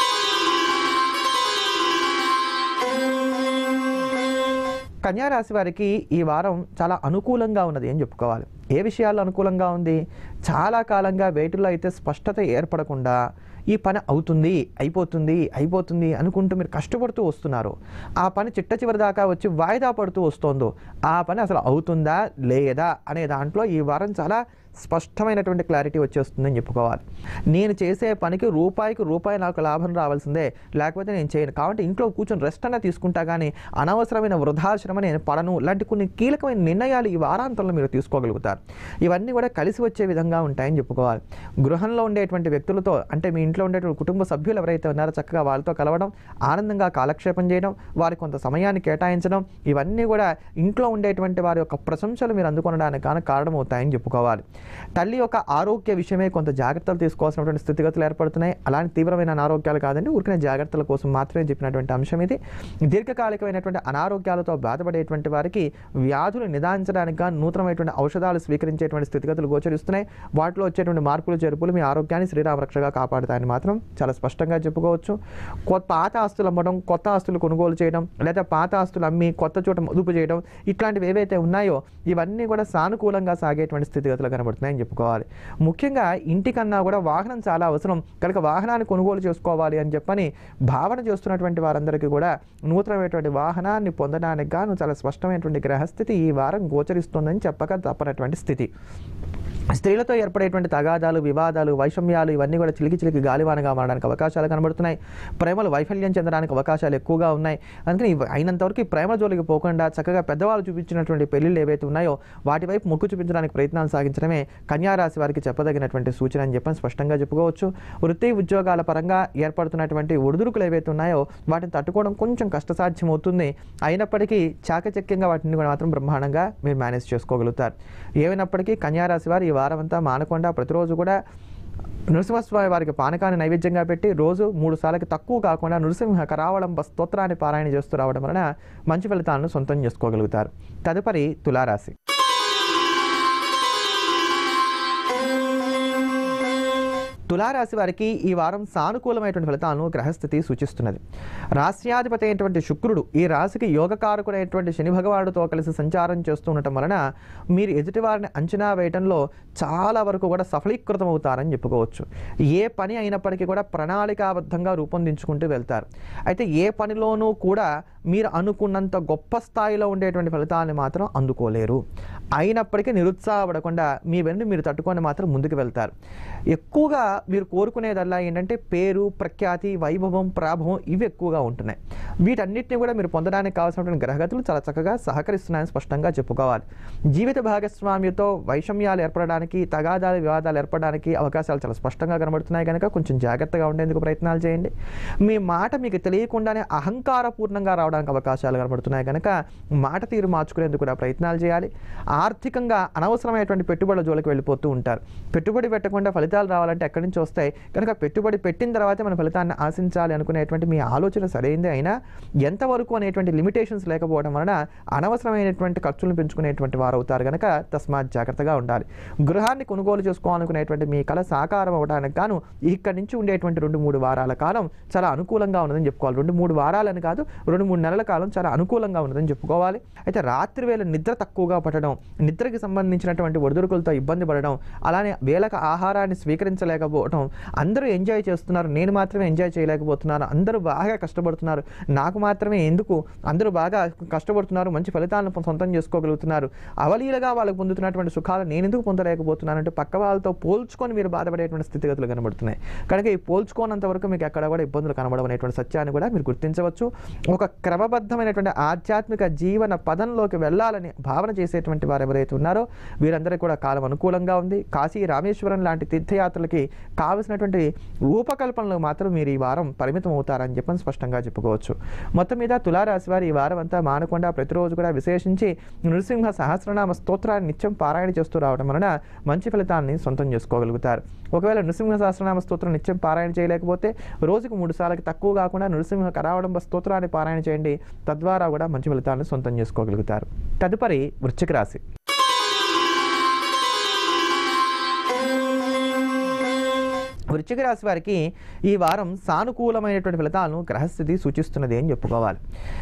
కన్యారాశి వారికి ఈ వారం చాలా అనుకూలంగా ఉన్నది అని చెప్పుకోవాలి. ఏ విషయాల్లో అనుకూలంగా ఉంది? చాలా కాలంగా వేటిలో అయితే స్పష్టత ఏర్పడకుండా ఈ పని అవుతుంది, అయిపోతుంది అనుకుంటూ మీరు కష్టపడుతూ వస్తున్నారు, ఆ పని చిట్ట చివరి దాకా వచ్చి వాయిదా పడుతూ వస్తుందో ఆ పని అసలు అవుతుందా లేదా అనే దాంట్లో ఈ వారం చాలా స్పష్టమైనటువంటి క్లారిటీ వచ్చేస్తుందని చెప్పుకోవాలి. నేను చేసే పనికి రూపాయికి రూపాయి నాకు లాభం రావాల్సిందే, లేకపోతే నేను చేయను. కాబట్టి ఇంట్లో కూర్చొని రెస్ట్ అన్నా తీసుకుంటా కానీ అనవసరమైన వృధాశ్రమ నేను పడను లాంటి కొన్ని కీలకమైన నిర్ణయాలు ఈ వారాంతంలో మీరు తీసుకోగలుగుతారు. ఇవన్నీ కూడా కలిసి వచ్చే విధంగా ఉంటాయని చెప్పుకోవాలి. గృహంలో ఉండేటువంటి వ్యక్తులతో, అంటే మీ ఇంట్లో ఉండేటువంటి కుటుంబ సభ్యులు ఎవరైతే ఉన్నారో చక్కగా వాళ్ళతో కలవడం, ఆనందంగా కాలక్షేపం చేయడం, వారికి కొంత సమయాన్ని కేటాయించడం, ఇవన్నీ కూడా ఇంట్లో ఉండేటువంటి వారి యొక్క ప్రశంసలు మీరు అందుకొనడానికి కారణమవుతాయని చెప్పుకోవాలి. తల్లి యొక్క ఆరోగ్య విషయమే కొంత జాగ్రత్తలు తీసుకోవాల్సినటువంటి స్థితిగతులు ఏర్పడుతున్నాయి. అలాంటి తీవ్రమైన అనారోగ్యాలు కాదండి, ఊరికనే జాగ్రత్తల కోసం మాత్రమే చెప్పినటువంటి అంశం ఇది. దీర్ఘకాలికమైనటువంటి అనారోగ్యాలతో బాధపడేటువంటి వారికి వ్యాధులు నిదానించడానికి నూతనమైనటువంటి ఔషధాలు స్వీకరించేటువంటి స్థితిగతులు గోచరిస్తున్నాయి. వాటిలో వచ్చేటువంటి మార్పులు చేర్పులు మీ ఆరోగ్యాన్ని శ్రీరామరక్షగా కాపాడుతాయని మాత్రం చాలా స్పష్టంగా చెప్పుకోవచ్చు. పాత ఆస్తులు అమ్మడం, కొత్త ఆస్తులు కొనుగోలు చేయడం, లేదా పాత ఆస్తులు అమ్మి కొత్త చోట మదుపు చేయడం, ఇట్లాంటివి ఏవైతే ఉన్నాయో ఇవన్నీ కూడా సానుకూలంగా సాగేటువంటి స్థితిగతులు కనబడుతున్నాయని చెప్పుకోవాలి. ముఖ్యంగా ఇంటికన్నా కూడా వాహనం చాలా అవసరం కనుక వాహనాన్ని కొనుగోలు చేసుకోవాలి అని చెప్పని భావన చేస్తున్నటువంటి వారందరికీ కూడా నూతనమైనటువంటి వాహనాన్ని పొందడానికి గాను చాలా స్పష్టమైనటువంటి గ్రహస్థితి ఈ వారం గోచరిస్తుందని చెప్పక తప్పనటువంటి స్థితి. స్త్రీలతో ఏర్పడేటువంటి తగాదాలు, వివాదాలు, వైషమ్యాలు ఇవన్నీ కూడా చిలికి గాలివానగా మారడానికి అవకాశాలు కనబడుతున్నాయి. ప్రేమలు వైఫల్యం చెందడానికి అవకాశాలు ఎక్కువగా ఉన్నాయి. అందుకని అయినంతవరకు ఈ ప్రేమ జోలికి పోకుండా చక్కగా పెద్దవాళ్ళు చూపించినటువంటి పెళ్లిళ్ళు ఏవైతే ఉన్నాయో వాటి వైపు మొగ్గు చూపించడానికి ప్రయత్నాలు సాగించడమే కన్యారాశి వారికి చెప్పదగినటువంటి సూచన అని చెప్పని స్పష్టంగా చెప్పుకోవచ్చు. వృత్తి ఉద్యోగాల పరంగా ఏర్పడుతున్నటువంటి ఒడిదుడుకులు ఏవైతే ఉన్నాయో వాటిని తట్టుకోవడం కొంచెం కష్టసాధ్యం అవుతుంది. అయినప్పటికీ చాకచక్యంగా వాటిని కూడా మాత్రం బ్రహ్మాండంగా మీరు మేనేజ్ చేసుకోగలుగుతారు. ఏమైనప్పటికీ కన్యారాశి వారు ఈ వారం అంతా మానకుండా ప్రతిరోజు కూడా నృసింహస్వామి వారికి పానకాన్ని నైవేద్యంగా పెట్టి రోజు 3 సార్లకి తక్కువ కాకుండా నృసింహ కరావళంబ స్తోత్రాన్ని పారాయణ చేస్తూ రావడం వలన మంచి ఫలితాలను సొంతం చేసుకోగలుగుతారు. తదుపరి తులారాశి. తులారాశి వారికి ఈ వారం సానుకూలమైనటువంటి ఫలితాలను గ్రహస్థితి సూచిస్తున్నది. రాశ్యాధిపతి అయినటువంటి శుక్రుడు ఈ రాశికి యోగకారకుడైనటువంటి శని భగవానుడితో కలిసి సంచారం చేస్తూ ఉండటం వలన మీరు ఎదుటివారిని అంచనా వేయడంలో చాలా వరకు కూడా సఫలీకృతం అవుతారని చెప్పుకోవచ్చు. ఏ పని అయినప్పటికీ కూడా ప్రణాళికాబద్ధంగా రూపొందించుకుంటూ వెళ్తారు. అయితే ఏ పనిలోనూ కూడా మీరు అనుకున్నంత గొప్ప స్థాయిలో ఉండేటువంటి ఫలితాలను మాత్రం అందుకోలేరు. అయినప్పటికీ నిరుత్సాహపడకుండా మీ వెన్ను మీరు తట్టుకొని మాత్రం ముందుకు వెళ్తారు. ఎక్కువగా మీరు కోరుకునేదల్లా ఏంటంటే పేరు, ప్రఖ్యాతి, వైభవం, ప్రాభవం ఇవి ఎక్కువగా ఉంటున్నాయి. వీటన్నిటిని కూడా మీరు పొందడానికి కావాల్సినటువంటి గ్రహగతులు చాలా చక్కగా సహకరిస్తున్నాయని స్పష్టంగా చెప్పుకోవాలి. జీవిత భాగస్వామ్యంతో వైషమ్యాలు ఏర్పడడానికి, తగాదాలు, వివాదాలు ఏర్పడడానికి అవకాశాలు చాలా స్పష్టంగా కనబడుతున్నాయి కనుక కొంచెం జాగ్రత్తగా ఉండేందుకు ప్రయత్నాలు చేయండి. మీ మాట మీకు తెలియకుండానే అహంకారపూర్ణంగా రావడానికి అవకాశాలు కనబడుతున్నాయి కనుక మాట తీరు మార్చుకునేందుకు కూడా ప్రయత్నాలు చేయాలి. ఆర్థికంగా అనవసరమైనటువంటి పెట్టుబడుల జోలికి వెళ్ళిపోతూ ఉంటారు. పెట్టుబడి పెట్టకుండా ఫలితాలు రావాలంటే ఎక్కడి నుంచి వస్తాయి కనుక పెట్టుబడి పెట్టిన తర్వాతే మన ఫలితాన్ని ఆశించాలి అనుకునేటువంటి మీ ఆలోచన సరైందే అయినా ఎంతవరకు అనేటువంటి లిమిటేషన్స్ లేకపోవడం వలన అనవసరమైనటువంటి ఖర్చులను పెంచుకునేటువంటి వారు అవుతారు కనుక తస్మాత్ జాగ్రత్తగా ఉండాలి. గృహాన్ని కొనుగోలు చేసుకోవాలనుకునేటువంటి మీ కళ సాకారం అవ్వడానికి గాను ఇక్కడి నుంచి ఉండేటువంటి 2-3 వారాల కాలం చాలా అనుకూలంగా ఉన్నదని చెప్పుకోవాలి. 2-3 వారాలని కాదు, 2-3 నెలల కాలం చాలా అనుకూలంగా ఉన్నదని చెప్పుకోవాలి. అయితే రాత్రి వేళ నిద్ర తక్కువగా పట్టడం, నిద్రకి సంబంధించినటువంటి ఒడిదుడుకులతో ఇబ్బంది పడడం, అలానే వేళకు ఆహారాన్ని స్వీకరించలేకపోవడం, అందరూ ఎంజాయ్ చేస్తున్నారు, నేను మాత్రమే ఎంజాయ్ చేయలేకపోతున్నాను, అందరూ బాగా కష్టపడుతున్నారు, నాకు మాత్రమే ఎందుకు, అందరూ బాగా కష్టపడుతున్నారు, మంచి ఫలితాలను సొంతం చేసుకోగలుగుతున్నారు, అవలీలగా వాళ్ళకు పొందుతున్నటువంటి సుఖాలు నేను ఎందుకు పొందలేకపోతున్నానంటే పక్క వాళ్ళతో పోల్చుకొని మీరు బాధపడేటువంటి స్థితిగతులు కనబడుతున్నాయి. కనుక ఈ పోల్చుకోనంత వరకు మీకు ఎక్కడ కూడా ఇబ్బందులు కనబడనేటువంటి సత్యాన్ని కూడా మీరు గుర్తించవచ్చు. ఒక క్రమబద్ధమైనటువంటి ఆధ్యాత్మిక జీవన పదంలోకి వెళ్ళాలని భావన చేసేటువంటి వారు ఎవరైతే ఉన్నారో వీరందరికీ కూడా కాలం అనుకూలంగా ఉంది. కాశీ రామేశ్వరం లాంటి తీర్థయాత్రలకి కావలసినటువంటి రూపకల్పనలు మాత్రం మీరు ఈ వారం పరిమితం అవుతారని చెప్పని స్పష్టంగా చెప్పుకోవచ్చు. మొత్తం మీద తులారాశి వారు ఈ వారం అంతా మానకుండా ప్రతిరోజు కూడా విశేషించి నృసింహ సహస్రనామ స్తోత్రాన్ని నిత్యం పారాయణ చేస్తూ రావడం వలన మంచి ఫలితాన్ని సొంతం చేసుకోగలుగుతారు. ఒకవేళ నృసింహ సహస్రనామ స్తోత్రం నిత్యం పారాయణ చేయలేకపోతే రోజుకు 3 సార్లకి తక్కువ కాకుండా నృసింహ కరావడంబ స్తోత్రాన్ని పారాయణ చేయండి. తద్వారా కూడా మంచి ఫలితాలను సొంతం చేసుకోగలుగుతారు. తదుపరి వృశ్చిక రాశి. వృశ్చిక రాశి వారికి ఈ వారం సానుకూలమైనటువంటి ఫలితాలను గ్రహస్థితి సూచిస్తున్నది అని చెప్పుకోవాలి.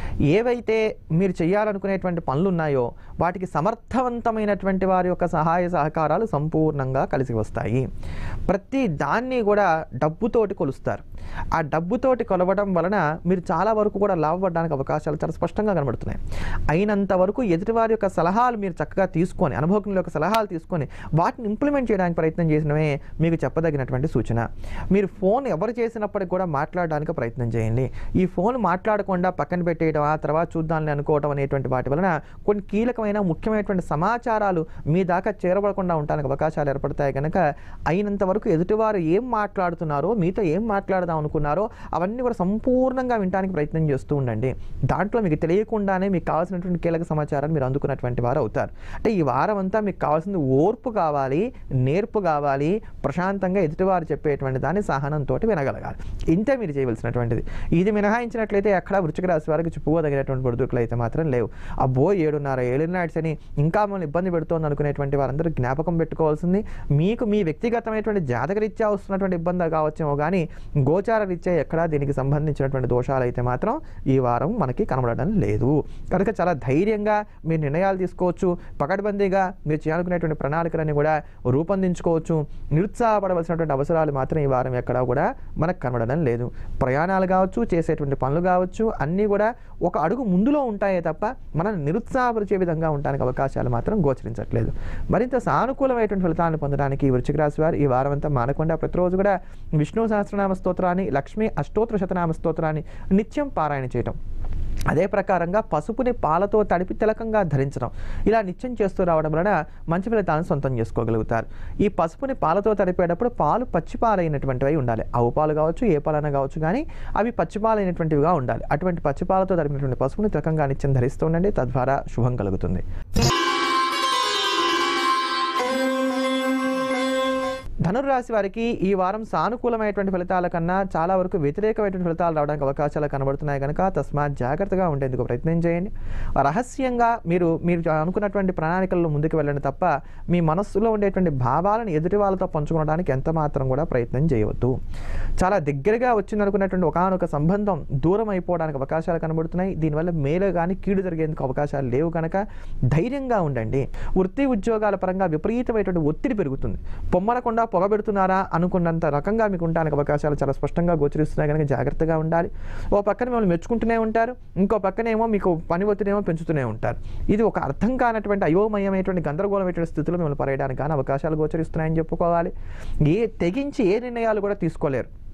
ఏవైతే మీరు చేయాలనుకునేటువంటి పనులు ఉన్నాయో వాటికి సమర్థవంతమైనటువంటి వారి యొక్క సహాయ సహకారాలు సంపూర్ణంగా కలిసి వస్తాయి. ప్రతి దాన్ని కూడా డబ్బుతోటి కొలుస్తారు. ఆ డబ్బుతోటి కొలవడం వలన మీరు చాలా వరకు కూడా లాభపడడానికి అవకాశాలు చాలా స్పష్టంగా కనబడుతున్నాయి. అయినంత వరకు ఎదుటివారి యొక్క సలహాలు మీరు చక్కగా తీసుకొని, అనుభవజ్ఞుల యొక్క సలహాలు తీసుకొని వాటిని ఇంప్లిమెంట్ చేయడానికి ప్రయత్నం చేసినవే మీకు చెప్పదగినటువంటి సూచన. మీరు ఫోన్ ఎవరు చేసినప్పటికి కూడా మాట్లాడడానికి ప్రయత్నం చేయండి. ఈ ఫోన్ మాట్లాడకుండా పక్కన పెట్టేయడం, ఆ తర్వాత చూద్దామని అనుకోవడం అనేటువంటి వాటి వలన కొన్ని కీలకమైన ముఖ్యమైనటువంటి సమాచారాలు మీ దాకా చేరబడకుండా ఉండడానికి అవకాశాలు ఏర్పడతాయి. కనుక అయినంత వరకు ఎదుటివారు ఏం మాట్లాడుతున్నారో, మీతో ఏం మాట్లాడదాం అనుకున్నారో అవన్నీ కూడా సంపూర్ణంగా వినడానికి ప్రయత్నం చేస్తూ ఉండండి. దాంట్లో మీకు తెలియకుండానే మీకు కావాల్సినటువంటి కీలక సమాచారాన్ని మీరు అందుకున్నటువంటి వారు అవుతారు. అంటే ఈ వారం అంతా మీకు కావాల్సింది ఓర్పు కావాలి, నేర్పు కావాలి, ప్రశాంతంగా ఎదుటివారు చెప్పేటువంటి దాన్ని సహనంతో వినగలగాలి. ఇంతే మీరు చేయవలసినటువంటిది. ఇది మినహాయించినట్లయితే ఎక్కడ వృశ్చిక రాశి వారికి చెప్పుకోదగినటువంటి ఒడిదుడుకులు అయితే మాత్రం లేవు. అబ్బో 7:30 ఏలినాడ్స్ అని ఇంకా మమ్మల్ని ఇబ్బంది పెడుతోంది అనుకునేటువంటి వారందరూ జ్ఞాపకం పెట్టుకోవాల్సింది మీకు మీ వ్యక్తిగతమైనటువంటి జాతకరీత్యా వస్తున్నటువంటి ఇబ్బంది కావచ్చేమో కానీ గోచార రీత్యా ఎక్కడా దీనికి సంబంధించినటువంటి దోషాలు అయితే మాత్రం ఈ వారం మనకి కనబడడం లేదు. కనుక చాలా ధైర్యంగా మీరు నిర్ణయాలు తీసుకోవచ్చు. పకడ్బందీగా మీరు చేయాలనుకునేటువంటి ప్రణాళికలన్నీ కూడా రూపొందించుకోవచ్చు. నిరుత్సాహపడవలసినటువంటి అవసరాలు మాత్రం ఈ వారం ఎక్కడా కూడా మనకు కనబడడం లేదు. ప్రయాణాలు కావచ్చు, చేసేటువంటి పనులు కావచ్చు, అన్నీ కూడా ఒక అడుగు ముందులో ఉంటాయే తప్ప మనల్ని నిరుత్సాహపరిచే విధంగా ఉండడానికి అవకాశాలు మాత్రం గోచరించట్లేదు. మరింత సానుకూలమైనటువంటి ఫలితాలను పొందడానికి ఈ వృశ్చిక రాశి వారు ఈ వారం అంతా మానకుండా ప్రతిరోజు కూడా విష్ణు సహస్రనామ స్తోత్రాన్ని, లక్ష్మీ అష్టోత్తర శతనామ స్తోత్రాన్ని నిత్యం పారాయణ చేయటం, అదే ప్రకారంగా పసుపుని పాలతో తడిపి తిలకంగా ధరించడం, ఇలా నిత్యం చేస్తూ రావడం వలన మంచి ఫలితాలను సొంతం చేసుకోగలుగుతారు. ఈ పసుపుని పాలతో తడిపేటప్పుడు పాలు పచ్చిపాలైనటువంటివి ఉండాలి. ఆవు పాలు కావచ్చు, ఏ పాలైనా కావచ్చు, కానీ అవి పచ్చిపాలైనటువంటివిగా ఉండాలి. అటువంటి పచ్చిపాలతో తడిపినటువంటి పసుపుని తిలకంగా నిత్యం ధరిస్తూ ఉండండి. తద్వారా శుభం కలుగుతుంది. ధనుర్రాశి వారికి ఈ వారం సానుకూలమైనటువంటి ఫలితాల కన్నా చాలా వరకు వ్యతిరేకమైనటువంటి ఫలితాలు రావడానికి అవకాశాలు కనబడుతున్నాయి. కనుక తస్మాత్ జాగ్రత్తగా ఉండేందుకు ప్రయత్నం చేయండి. రహస్యంగా మీరు అనుకున్నటువంటి ప్రణాళికల్లో ముందుకు వెళ్ళండి తప్ప మీ మనస్సులో ఉండేటువంటి భావాలను ఎదుటి వాళ్ళతో పంచుకోవడానికి ఎంత మాత్రం కూడా ప్రయత్నం చేయవద్దు. చాలా దగ్గరగా వచ్చిందనుకున్నటువంటి ఒకనొక సంబంధం దూరం అయిపోవడానికి అవకాశాలు కనబడుతున్నాయి. దీనివల్ల మేలు కానీ కీడు జరిగేందుకు అవకాశాలు లేవు. కనుక ధైర్యంగా ఉండండి. వృత్తి ఉద్యోగాల పరంగా విపరీతమైనటువంటి ఒత్తిడి పెరుగుతుంది. పొమ్మనకుండా పొగబెడుతున్నారా అనుకున్నంత రకంగా మీకు ఉండడానికి అవకాశాలు చాలా స్పష్టంగా గోచరిస్తున్నాయి. కనుక జాగ్రత్తగా ఉండాలి. ఓ పక్కన మిమ్మల్ని మెచ్చుకుంటూనే ఉంటారు, ఇంకో పక్కనేమో మీకు పని ఒత్తిడేమో పెంచుతూనే ఉంటారు. ఇది ఒక అర్థం కానటువంటి అయోమయమైనటువంటి గందరగోళమైనటువంటి స్థితిలో మిమ్మల్ని పడేయడానికి కానీ అవకాశాలు గోచరిస్తున్నాయని చెప్పుకోవాలి. తెగించి ఏ నిర్ణయాలు కూడా తీసుకోలేరు.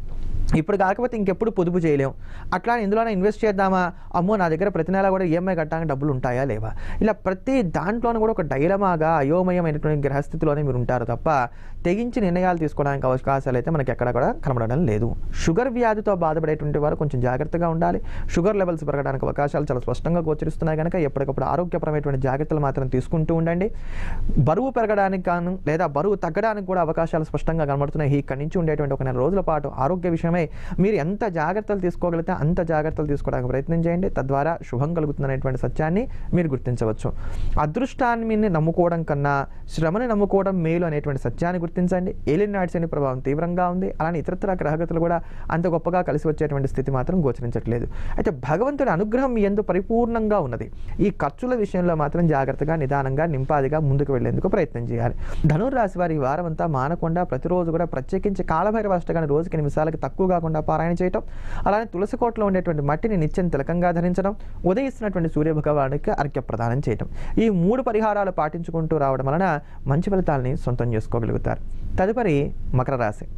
ఇప్పుడు కాకపోతే ఇంకెప్పుడు పొదుపు చేయలేం, అట్లా ఇందులోనే ఇన్వెస్ట్ చేద్దామా, అమ్మో నా దగ్గర ప్రతి నెల కూడా ఈఎంఐ కట్టడానికి డబ్బులు ఉంటాయా లేవా, ఇలా ప్రతి దాంట్లోనూ కూడా ఒక డైలమాగా అయోమయమైనటువంటి గ్రహస్థితిలోనే మీరు ఉంటారు తప్ప తెగించి నిర్ణయాలు తీసుకోవడానికి అవకాశాలు అయితే మనకి ఎక్కడ కూడా కనబడడం లేదు. షుగర్ వ్యాధితో బాధపడేటువంటి వారు కొంచెం జాగ్రత్తగా ఉండాలి. షుగర్ లెవెల్స్ పెరగడానికి అవకాశాలు చాలా స్పష్టంగా గోచరిస్తున్నాయి కనుక ఎప్పటికప్పుడు ఆరోగ్యపరమైనటువంటి జాగ్రత్తలు మాత్రం తీసుకుంటూ ఉండండి. బరువు పెరగడానికి కాను లేదా బరువు తగ్గడానికి కూడా అవకాశాలు స్పష్టంగా కనబడుతున్నాయి. ఇక్కడి నుంచి ఉండేటువంటి ఒక నెల రోజుల పాటు ఆరోగ్య విషయమై మీరు ఎంత జాగ్రత్తలు తీసుకోగలిగితే అంత జాగ్రత్తలు తీసుకోవడానికి ప్రయత్నం చేయండి. తద్వారా శుభం కలుగుతుందనేటువంటి సత్యాన్ని మీరు గుర్తించవచ్చు. అదృష్టాన్ని నమ్ముకోవడం కన్నా శ్రమని నమ్ముకోవడం మేలు అనేటువంటి సత్యాన్ని గుర్తించండి. ఏలియన్ నాట్స్ ప్రభావం తీవ్రంగా ఉంది. అలానే ఇతరత్ర గ్రహగతులు కూడా అంత గొప్పగా కలిసి వచ్చేటువంటి స్థితి మాత్రం గోచరించట్లేదు. అయితే భగవంతుడి అనుగ్రహం మీ యందు పరిపూర్ణంగా ఉన్నది. ఈ ఖర్చుల విషయంలో మాత్రం జాగ్రత్తగా నిదానంగా నింపాదిగా ముందుకు వెళ్లేందుకు ప్రయత్నం చేయాలి. ధనుర్రాశి వారి ఈ వారం అంతా మానకుండా ప్రతిరోజు కూడా ప్రత్యేకించి కాలభైరవ అష్టకాన్ని రోజుకి 8 నిమిషాలకి తక్కువ కాకుండా పారాయణ చేయటం, అలానే తులసి కోటలో ఉండేటువంటి మట్టిని నిత్యం తిలకంగా ధరించడం, ఉదయిస్తున్నటువంటి సూర్య భగవానికి అర్ఘ్య ప్రదానం చేయటం, ఈ 3 పరిహారాలు పాటించుకుంటూ రావడం వలన మంచి ఫలితాలని సొంతం చేసుకోగలుగుతారు. తదుపరి మకర రాశి.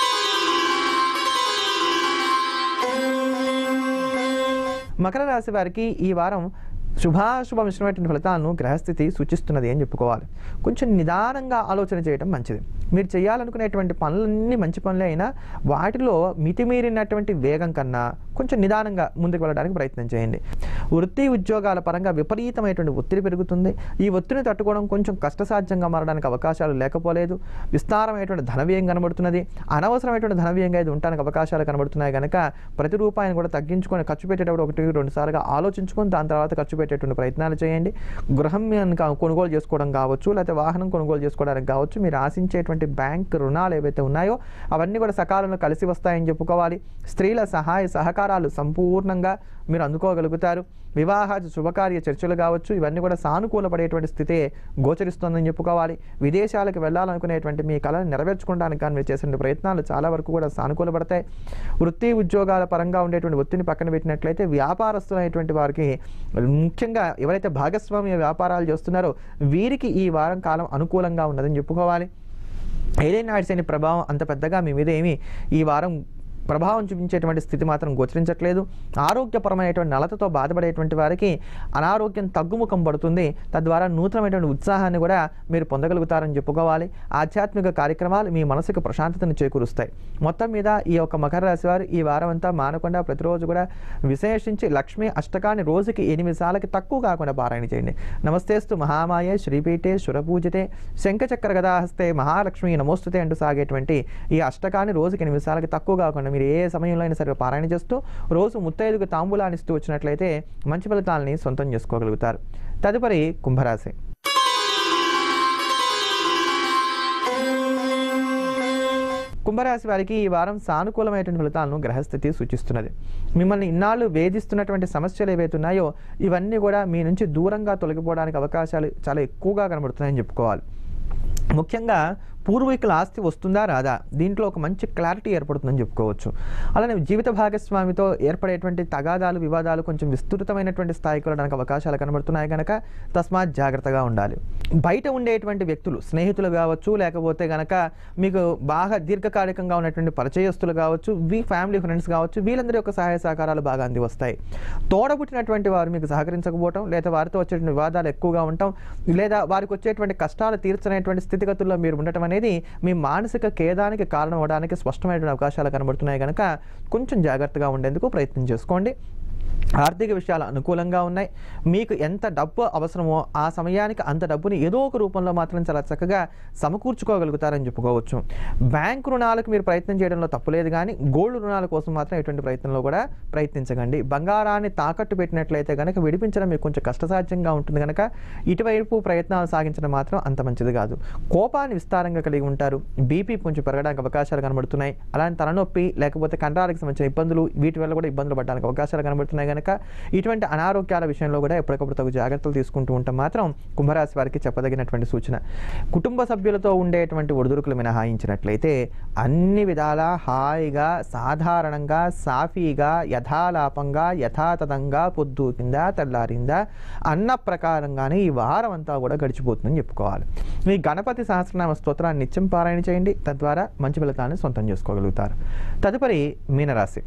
మకర రాశి వారికి ఈ వారం శుభాశుభ మిశ్రమైనటువంటి ఫలితాలను గ్రహస్థితి సూచిస్తున్నది అని చెప్పుకోవాలి. కొంచెం నిదానంగా ఆలోచన చేయడం మంచిది. మీరు చేయాలనుకునేటువంటి పనులన్నీ మంచి పనులే అయినా వాటిలో మితిమీరినటువంటి వేగం కన్నా కొంచెం నిదానంగా ముందుకు వెళ్ళడానికి ప్రయత్నం చేయండి. వృత్తి ఉద్యోగాల పరంగా విపరీతమైనటువంటి ఒత్తిడి పెరుగుతుంది. ఈ ఒత్తిడిని తట్టుకోవడం కొంచెం కష్టసాధ్యంగా మారడానికి అవకాశాలు లేకపోలేదు. విస్తారమైనటువంటి ధనవ్యయం కనబడుతున్నది. అనవసరమైనటువంటి ధనవ్యంగా ఇది ఉండడానికి అవకాశాలు కనబడుతున్నాయి కనుక ప్రతి రూపాయిని కూడా తగ్గించుకొని ఖర్చు పెట్టేటప్పుడు 1-2 సార్లుగా ఆలోచించుకొని దాని తర్వాత ఖర్చు పెట్టేటువంటి ప్రయత్నాలు చేయండి. గృహం కొనుగోలు చేసుకోవడం కావచ్చు, లేకపోతే వాహనం కొనుగోలు చేసుకోవడానికి కావచ్చు, మీరు ఆశించేటువంటి బ్యాంక్ రుణాలు ఏవైతే ఉన్నాయో అవన్నీ కూడా సకాలంలో కలిసి వస్తాయని చెప్పుకోవాలి. స్త్రీల సహాయ సహకారాలు సంపూర్ణంగా మీరు అందుకోగలుగుతారు. వివాహ శుభకార్య చర్చలు కావచ్చు, ఇవన్నీ కూడా సానుకూల పడేటువంటి స్థితే గోచరిస్తుందని చెప్పుకోవాలి. విదేశాలకు వెళ్ళాలనుకునేటువంటి మీ కళను నెరవేర్చుకోవడానికి కానీ మీరు చేసిన ప్రయత్నాలు చాలా వరకు కూడా సానుకూల పడతాయి. వృత్తి ఉద్యోగాల పరంగా ఉండేటువంటి ఒత్తిడిని పక్కన పెట్టినట్లయితే వ్యాపారస్తులైనటువంటి వారికి, ముఖ్యంగా ఎవరైతే భాగస్వామ్య వ్యాపారాలు చేస్తున్నారో వీరికి ఈ వారం కాలం అనుకూలంగా ఉన్నదని చెప్పుకోవాలి. ఏలియన్ నాట్స్ అనే ప్రభావం అంత పెద్దగా మీ మీద ఏమీ ఈ వారం ప్రభావం చూపించేటువంటి స్థితి మాత్రం గోచరించట్లేదు. ఆరోగ్యపరమైనటువంటి నలతతో బాధపడేటువంటి వారికి అనారోగ్యం తగ్గుముఖం పడుతుంది. తద్వారా నూతనమైనటువంటి ఉత్సాహాన్ని కూడా మీరు పొందగలుగుతారని చెప్పుకోవాలి. ఆధ్యాత్మిక కార్యక్రమాలు మీ మనసుకు ప్రశాంతతను చేకూరుస్తాయి. మొత్తం మీద ఈ యొక్క మకర రాశి వారు ఈ వారం అంతా మానకుండా ప్రతిరోజు కూడా విశేషించి లక్ష్మీ అష్టకాన్ని రోజుకి 8 నిమిషాలకి తక్కువ కాకుండా పారాయణ చేయండి. నమస్తేస్తు మహామాయే శ్రీపీఠే శురపూజితే శంఖచక్ర గదాహస్తే మహాలక్ష్మి నమోస్తుతే అంటూ సాగేటువంటి ఈ అష్టకాన్ని రోజుకి 8 నిమిషాలకి తక్కువ కాకుండా మీరు ఏ సమయంలో అయినా సరే పారాయణ చేస్తూ రోజు ముత్తైదుకు తాంబూలాన్ని ఇస్తూ వచ్చినట్లయితే మంచి ఫలితాలని సొంతం చేసుకోగలుగుతారు. తదుపరి కుంభరాశి. కుంభరాశి వారికి ఈ వారం సానుకూలమైనటువంటి ఫలితాలను గ్రహస్థితి సూచిస్తున్నది. మిమ్మల్ని ఇన్నాళ్ళు వేధిస్తున్నటువంటి సమస్యలు ఏవైతే ఉన్నాయో ఇవన్నీ కూడా మీ నుంచి దూరంగా తొలగిపోవడానికి అవకాశాలు చాలా ఎక్కువగా కనబడుతున్నాయని చెప్పుకోవాలి. ముఖ్యంగా పూర్వీకుల ఆస్తి వస్తుందా రాదా, దీంట్లో ఒక మంచి క్లారిటీ ఏర్పడుతుందని చెప్పుకోవచ్చు. అలానే జీవిత భాగస్వామితో ఏర్పడేటువంటి తగాదాలు వివాదాలు కొంచెం విస్తృతమైనటువంటి స్థాయికి వెళ్ళడానికి అవకాశాలు కనబడుతున్నాయి కనుక తస్మాత్ జాగ్రత్తగా ఉండాలి. బయట ఉండేటువంటి వ్యక్తులు, స్నేహితులు కావచ్చు, లేకపోతే కనుక మీకు బాగా దీర్ఘకాలికంగా ఉన్నటువంటి పరిచయస్తులు కావచ్చు, ఫ్యామిలీ ఫ్రెండ్స్ కావచ్చు, వీళ్ళందరి యొక్క సహాయ సహకారాలు బాగా అంది వస్తాయి. తోడబుట్టినటువంటి వారు మీకు సహకరించకపోవటం, లేదా వారితో వచ్చేటువంటి వివాదాలు ఎక్కువగా ఉండటం, లేదా వారికి వచ్చేటువంటి కష్టాలు తీర్చనేటువంటి స్థితిగతుల్లో మీరు ఉండటం అనేది మీ మానసిక ఖేదానికి కారణం అవడానికి స్పష్టమైనటువంటి అవకాశాలు కనబడుతున్నాయి కనుక కొంచెం జాగ్రత్తగా ఉండేందుకు ప్రయత్నం చేసుకోండి. ఆర్థిక విషయాలు అనుకూలంగా ఉన్నాయి. మీకు ఎంత డబ్బు అవసరమో ఆ సమయానికి అంత డబ్బుని ఏదో ఒక రూపంలో మాత్రం చాలా చక్కగా సమకూర్చుకోగలుగుతారని చెప్పుకోవచ్చు. బ్యాంక్ రుణాలకు మీరు ప్రయత్నం చేయడంలో తప్పులేదు, కానీ గోల్డ్ రుణాల కోసం మాత్రం ఎటువంటి ప్రయత్నంలో కూడా ప్రయత్నించకండి. బంగారాన్ని తాకట్టు పెట్టినట్లయితే కనుక విడిపించడం మీకు కొంచెం కష్టసాధ్యంగా ఉంటుంది కనుక ఇటువైపు ప్రయత్నాలు సాగించడం మాత్రం అంత మంచిది కాదు. కోపాన్ని విస్తారంగా కలిగి ఉంటారు. బీపీ కొంచెం పెరగడానికి అవకాశాలు కనబడుతున్నాయి. అలాంటి తలనొప్పి లేకపోతే కండరాలకు సంబంధించిన ఇబ్బందులు, వీటి వల్ల కూడా ఇబ్బందులు పడడానికి అవకాశాలు కనబడుతున్నాయి. కనుక ఇటువంటి అనారోగ్యాల విషయంలో కూడా ఎప్పటికప్పుడు తగు జాగ్రత్తలు తీసుకుంటూ ఉంటాం మాత్రం కుంభరాశి వారికి చెప్పదగినటువంటి సూచన. కుటుంబ సభ్యులతో ఉండేటువంటి ఒడిదుడుకులు మినహాయించినట్లయితే అన్ని విధాలా హాయిగా సాధారణంగా సాఫీగా యథాలాపంగా యథాతథంగా పొద్దు కింద తెల్లారిందా అన్న ప్రకారంగానే ఈ వారం అంతా కూడా గడిచిపోతుందని చెప్పుకోవాలి. ఈ గణపతి సహస్రనామ స్తోత్రాన్ని నిత్యం పారాయణ చేయండి, తద్వారా మంచి ఫలితాన్ని సొంతం చేసుకోగలుగుతారు. తదుపరి మీనరాశి.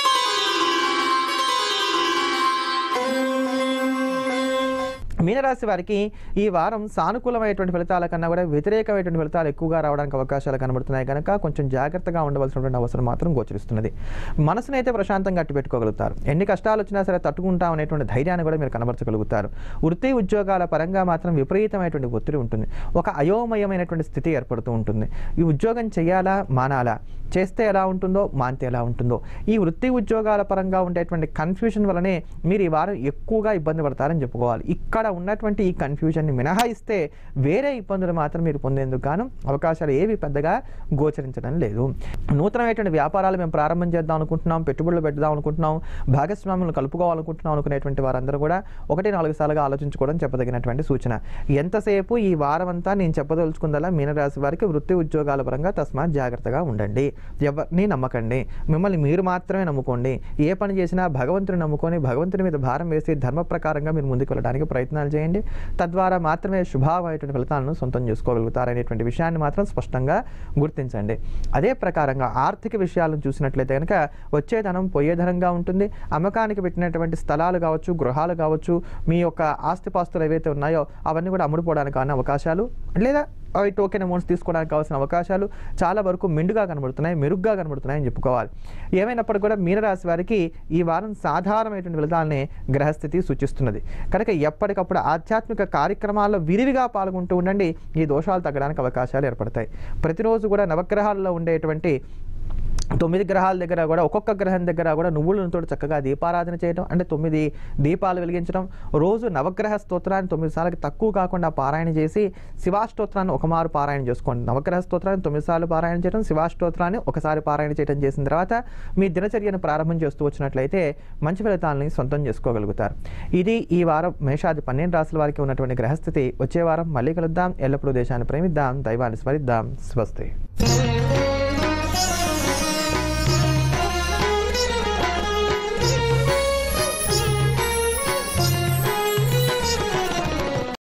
మీనరాశి వారికి ఈ వారం సానుకూలమైనటువంటి ఫలితాల కన్నా కూడా వ్యతిరేకమైనటువంటి ఫలితాలు ఎక్కువగా రావడానికి అవకాశాలు కనబడుతున్నాయి కనుక కొంచెం జాగ్రత్తగా ఉండవలసినటువంటి అవసరం మాత్రం గోచరిస్తున్నది. మనసునైతే ప్రశాంతంగా అట్టి పెట్టుకోగలుగుతారు. ఎన్ని కష్టాలు వచ్చినా సరే తట్టుకుంటాం అనేటువంటి ధైర్యాన్ని కూడా మీరు కనబరచగలుగుతారు. వృత్తి ఉద్యోగాల పరంగా మాత్రం విపరీతమైనటువంటి ఒత్తిడి ఉంటుంది. ఒక అయోమయమైనటువంటి స్థితి ఏర్పడుతూ ఉంటుంది. ఈ ఉద్యోగం చేయాలా మానాలా, చేస్తే ఎలా ఉంటుందో మాంతే ఎలా ఉంటుందో, ఈ వృత్తి ఉద్యోగాల పరంగా ఉండేటువంటి కన్ఫ్యూజన్ వలనే మీరు ఈ వారం ఎక్కువగా ఇబ్బంది పడతారని చెప్పుకోవాలి. ఇక్కడ ఉన్నటువంటి ఈ కన్ఫ్యూజన్ని మినహాయిస్తే వేరే ఇబ్బందులు మాత్రం మీరు పొందేందుకు గాను అవకాశాలు ఏవి పెద్దగా గోచరించడం లేదు. నూతనమైనటువంటి వ్యాపారాలు మేము ప్రారంభం చేద్దాం అనుకుంటున్నాం, పెట్టుబడులు పెడదాం అనుకుంటున్నాం, భాగస్వాములను కలుపుకోవాలనుకుంటున్నాం అనుకునేటువంటి వారందరూ కూడా 1-4 సార్లుగా ఆలోచించుకోవడం చెప్పదగినటువంటి సూచన. ఎంతసేపు ఈ వారం అంతా నేను చెప్పదలుచుకుందలా మీనరాశి వారికి వృత్తి ఉద్యోగాల పరంగా తస్మాత్ జాగ్రత్తగా ఉండండి. ఎవరిని నమ్మకండి, మిమ్మల్ని మీరు మాత్రమే నమ్ముకోండి. ఏ పని చేసినా భగవంతుని నమ్ముకొని భగవంతుని మీద భారం వేసి ధర్మ ప్రకారంగా మీరు ముందుకు వెళ్ళడానికి ప్రయత్నాలు చేయండి. తద్వారా మాత్రమే శుభామైనటువంటి ఫలితాలను సొంతం చేసుకోగలుగుతారనేటువంటి విషయాన్ని మాత్రం స్పష్టంగా గుర్తించండి. అదే ప్రకారంగా ఆర్థిక విషయాలను చూసినట్లయితే కనుక వచ్చే ధనం పోయే ధనంగా ఉంటుంది. అమ్మకానికి పెట్టినటువంటి స్థలాలు కావచ్చు, గృహాలు కావచ్చు, మీ యొక్క ఆస్తిపాస్తులు ఏవైతే ఉన్నాయో అవన్నీ కూడా అమ్ముడుపోవడానికి కావాలని అవకాశాలు, లేదా అవి టోకెన్ అమౌంట్స్ తీసుకోవడానికి కావాల్సిన అవకాశాలు చాలా వరకు మెండుగా కనబడుతున్నాయి, మెరుగ్గా కనబడుతున్నాయి అని చెప్పుకోవాలి. ఏమైనప్పటికీ కూడా మీనరాశి వారికి ఈ వారం సాధారణమైనటువంటి ఫలితాలనే గ్రహస్థితి సూచిస్తున్నది కనుక ఎప్పటికప్పుడు ఆధ్యాత్మిక కార్యక్రమాల్లో విరివిగా పాల్గొంటూ ఉండండి. ఈ దోషాలు తగ్గడానికి అవకాశాలు ఏర్పడతాయి. ప్రతిరోజు కూడా నవగ్రహాల్లో ఉండేటువంటి 9 గ్రహాల దగ్గర కూడా ఒక్కొక్క గ్రహం దగ్గర కూడా నువ్వులతో చక్కగా దీపారాధన చేయడం, అంటే 9 దీపాలు వెలిగించడం, రోజు నవగ్రహ స్తోత్రాన్ని 9 సార్లకి తక్కువ కాకుండా పారాయణ చేసి శివాష్టోత్రాన్ని ఒకమారు పారాయణ చేసుకోండి. నవగ్రహ స్తోత్రాన్ని 9 సార్లు పారాయణ చేయడం, శివాష్టోత్రాన్ని ఒకసారి పారాయణ చేయడం చేసిన తర్వాత మీ దినచర్యను ప్రారంభం చేస్తూ వచ్చినట్లయితే మంచి ఫలితాలని సొంతం చేసుకోగలుగుతారు. ఇది ఈ వారం మేషాది 12 రాశుల వారికి ఉన్నటువంటి గ్రహస్థితి. వచ్చే వారం మళ్ళీ కలుద్దాం. ఎల్లప్పుడూ దేశాన్ని ప్రేమిద్దాం, దైవాన్ని స్మరిద్దాం. స్వస్తి.